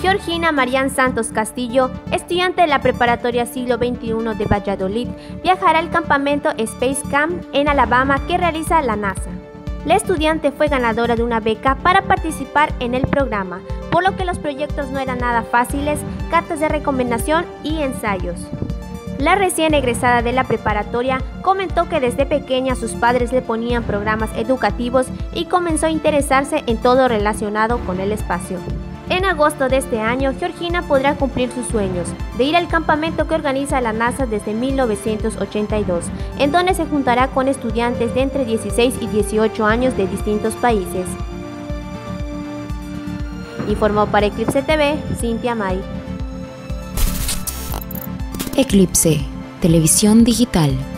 Georgina Marian Santos Castillo, estudiante de la preparatoria siglo XXI de Valladolid, viajará al campamento Space Camp en Alabama que realiza la NASA. La estudiante fue ganadora de una beca para participar en el programa, por lo que los proyectos no eran nada fáciles, cartas de recomendación y ensayos. La recién egresada de la preparatoria comentó que desde pequeña sus padres le ponían programas educativos y comenzó a interesarse en todo relacionado con el espacio. En agosto de este año, Georgina podrá cumplir sus sueños de ir al campamento que organiza la NASA desde 1982, en donde se juntará con estudiantes de entre 16 y 18 años de distintos países. Informó para Eclipse TV, Cintia May. Eclipse, televisión digital.